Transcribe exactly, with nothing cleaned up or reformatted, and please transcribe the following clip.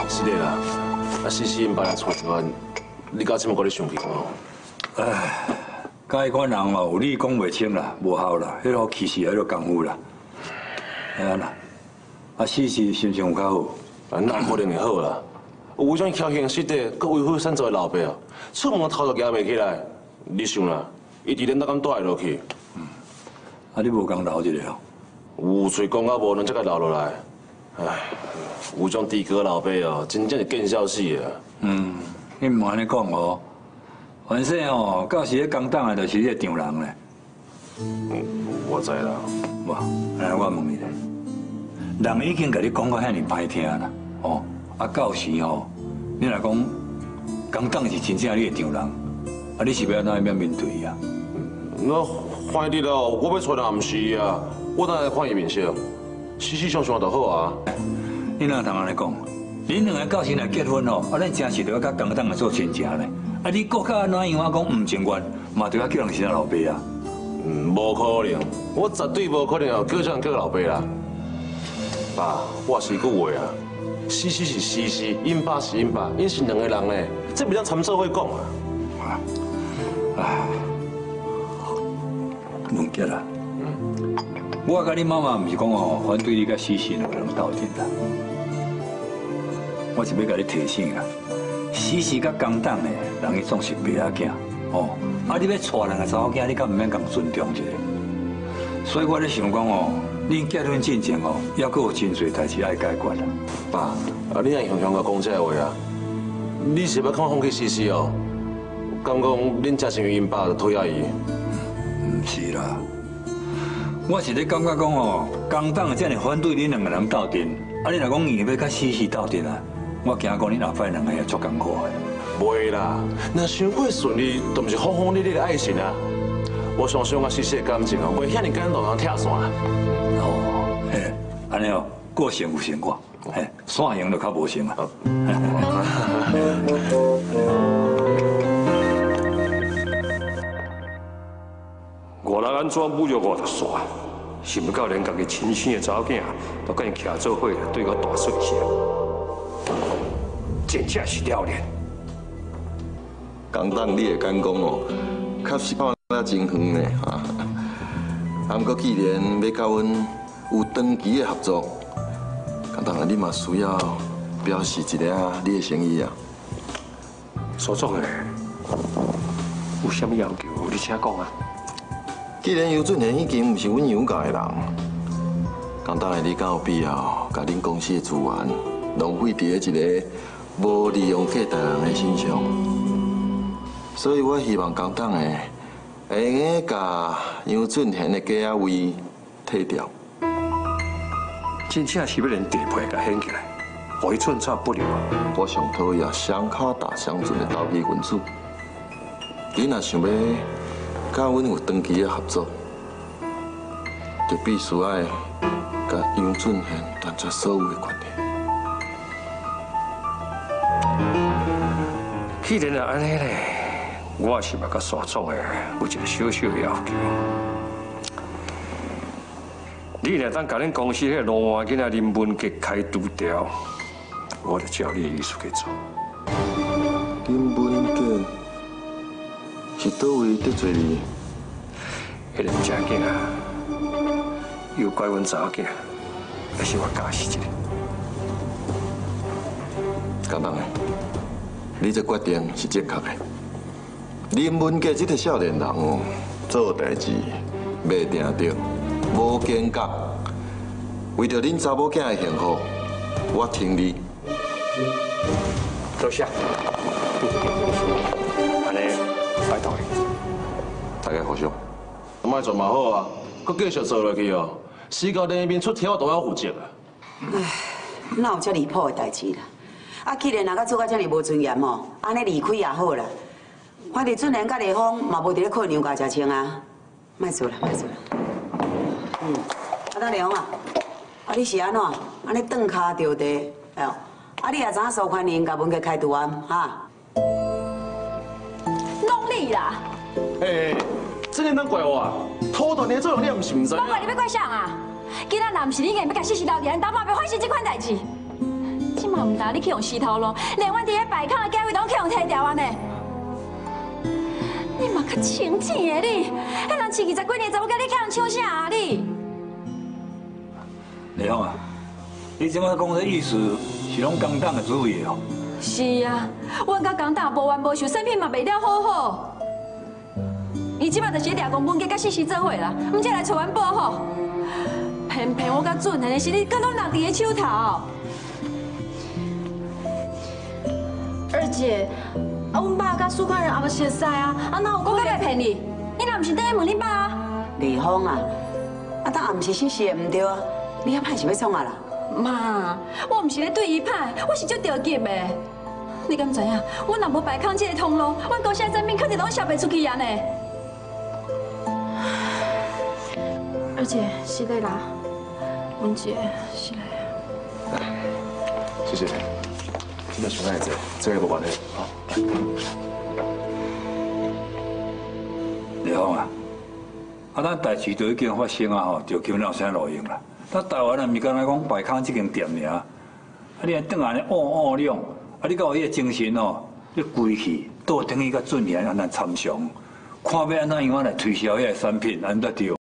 是的啦，啊，西西因爸来厝边，你到这么搁咧想起哦？ 唉，甲迄款人哦，有理讲袂清啦，无效啦，迄个其实迄个功夫啦。哎呀啦，啊，西西心情有较好？ 啊，那可能会好啦。有种侥幸失德、搁为虎善走的老爸哦，出门头都行袂起来。你想啦，伊伫恁哪敢带落去？ 嗯，啊，你无讲留一个哦？ 有嘴讲啊无，能才甲留落来。唉，有种猪哥老爸哦，真正是见笑死啊。 嗯，你唔安尼讲哦，反正哦，到时咧工党的就是迄个丈人咧。 嗯，我知啦。 无，安尼我问你咧，人已经甲你讲到遐尼歹听啦，哦，啊，到时哦，你若讲工党是真正你的丈人，啊，你是要安怎样面对伊啊？ 那反正哦，我要找人毋是啊，我当然看伊面色，事事上上就好啊。 你哪通安尼讲？恁两个到时若结婚哦，啊，咱真是着要甲工党来做亲情咧。啊，你国较安怎样？我讲唔情愿，嘛着要叫人是老爸啊。 嗯，无可能，我绝对无可能哦，叫这人叫老爸啦。爸，我是句话啊，西西是西西，因爸是因爸，因是两个人咧，这不当参社会讲啊。 唉，文杰啊，嗯，我甲你妈妈唔是讲哦，反对你甲西西两个人斗阵啦。我是要甲你提醒啊，西西甲工党的人伊总是爸仔囝，哦，啊你要带两个查某囝，你敢唔免共尊重一下？所以我咧想讲哦，恁结婚之前哦，还阁有真侪代志爱解决啦。 爸，啊你若雄雄甲讲这话啊，你是要看放弃西西哦？敢讲恁才是因爸就推下伊？ 唔是啦，我是咧感觉讲哦，工党这样反对恁两个人斗阵，啊你若讲硬要甲西西斗阵啊？我惊讲你后摆两个也足艰苦的。 袂啦，若想过顺利，都毋是轰轰烈烈的爱情啊！我相信我西西的感情哦，袂遐尼简单通拆散。 哦，嘿，安尼哦，过成有成果，嘿，散赢就较无成啊。 我人安怎侮辱我就煞，想不到连家己亲生的查某囝都甲伊徛做伙，对我大说一声。真正是了然。 工党你会敢讲哦，确实看了真远呢啊！啊，不过既然要甲阮有长期的合作，工党啊，你嘛需要表示一下你的诚意啊。 所长诶，有啥物要求，你请讲啊。 既然尤俊贤已经不是阮杨家的人，工党的你敢有必要甲恁公司的资源浪费伫咧一个？无利用价值人的身上，所以我希望工党的会用个甲杨俊贤的家位退掉。 真正是要连地皮甲掀起来，互伊寸草不留。 我上讨厌双脚踏双船的投机分子。你若想要甲阮有长期的合作，就必须爱甲杨俊贤断绝所有的关系。 既然係安尼咧，我是嘛甲所长的有一个小小的要求。你若当甲恁公司迄个罗娃囡仔林文杰开除掉，我就照你的意思去做。 林文杰是倒位得罪你？ 迄个正经啊，又怪阮查某囝，还是我假死一个。 简单诶。你这决定是正确的。林文杰这个少年人哦，做代志袂定着，无间隔，为着恁查某囝的幸福，我听你。 多谢。安尼，拜托你。 大家互相。 莫做嘛好啊，佮继续做落去哦，死到连面出条都要负责啊。 唉，哪有遮离谱的代志啦？啊，既然人家做到遮尔无尊严哦，安尼离开也好啦。反正俊贤甲丽芳嘛无伫咧困娘家食清啊，莫做啦，莫做啦。嗯，啊，大丽芳啊，啊你是安怎？安尼顿骹着地，哎呦，啊你也知影苏宽宁甲文杰开除啊，哈？ 弄你啦！ 哎，这个能怪我啊？偷渡你做人你也毋是毋知。 我怪你要怪啥啊？今仔若毋是你硬要甲西西留伫咱兜，嘛袂发生这款代志。即马嘛唔拿你去用石头路，连阮伫咧摆康的价位拢去用摕掉安尼。你嘛较清醒的你，迄人饲二十几年查某，甲你去人抢啥啊你？ 丽芳啊，你即摆讲这意思是拢工党的主意哦？ 是啊，阮甲工党无冤无仇，产品嘛卖了好好。伊即摆就是掠公本家甲西西做伙啦，毋则来找阮报复。偏偏我甲准的是你，甲拢落伫伊手头。 二姐，啊，阮爸甲苏宽人也无熟识啊，啊，哪有可我能？ 敢会骗你？你若毋是等下问你爸啊？ 丽芳啊，啊，当暗时信息的唔对啊，你遐歹是要创啊啦？ 妈，我毋是咧对伊歹，我是足着急的。你敢知影？阮若无摆康这个通路，阮公司的产品肯定拢销袂出去啊呢。 二姐，是的啦，文姐，是的。 谢谢。真的想爱者，这个无关系。好， 丽芳啊，啊，咱代志都已经发生啊吼，就叫鸟声路用啦。咱台湾人咪敢若讲摆康这间店尔，啊，你还等下咧恶恶量，啊，你甲有迄个精神哦，你归去倒等于甲准年安尼参详，看要安怎样来推销迄个产品，安得对。